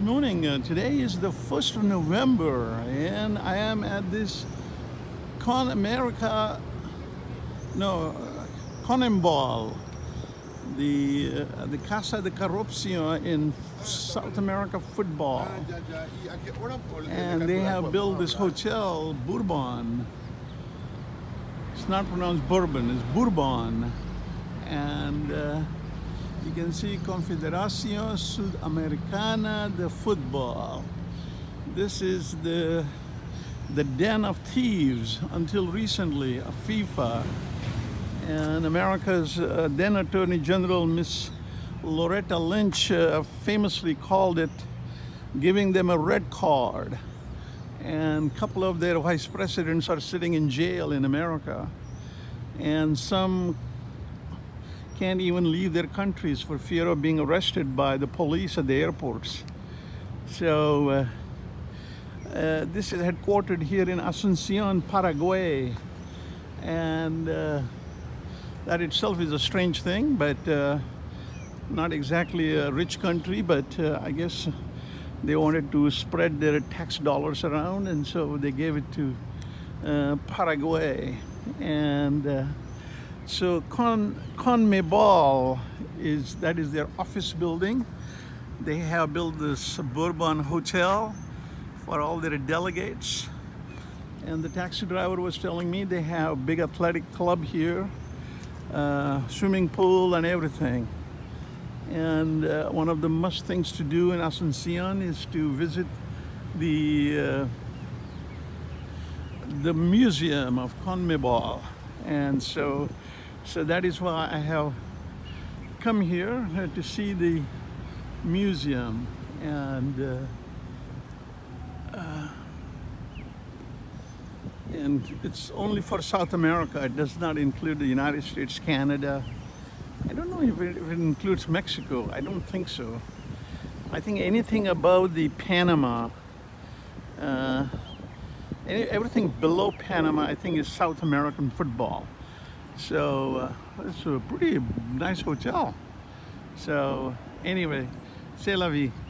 Good morning. Today is the 1st of November and I am at this Con America, no, Conmebol, the Casa de Corrupción in South America football. And they have built this hotel, Bourbon. It's not pronounced Bourbon, it's Bourbon. And you can see Confederación Sudamericana de Football. This is the den of thieves until recently, of FIFA. And America's then Attorney General, Miss Loretta Lynch, famously called it giving them a red card. And a couple of their vice presidents are sitting in jail in America. And some can't even leave their countries for fear of being arrested by the police at the airports. So this is headquartered here in Asuncion, Paraguay. And that itself is a strange thing, but not exactly a rich country, but I guess they wanted to spread their tax dollars around, and so they gave it to Paraguay. And so Conmebol is their office building. They have built this Bourbon hotel for all their delegates. And the taxi driver was telling me they have a big athletic club here, swimming pool and everything. And one of the must things to do in Asuncion is to visit the museum of Conmebol. And so that is why I have come here to see the museum. And it's only for South America. It does not include the United States, Canada. I don't know if it includes Mexico. I don't think so. I think anything above the Panama, everything below Panama, I think is South American football. So it's a pretty nice hotel. So anyway, c'est la vie.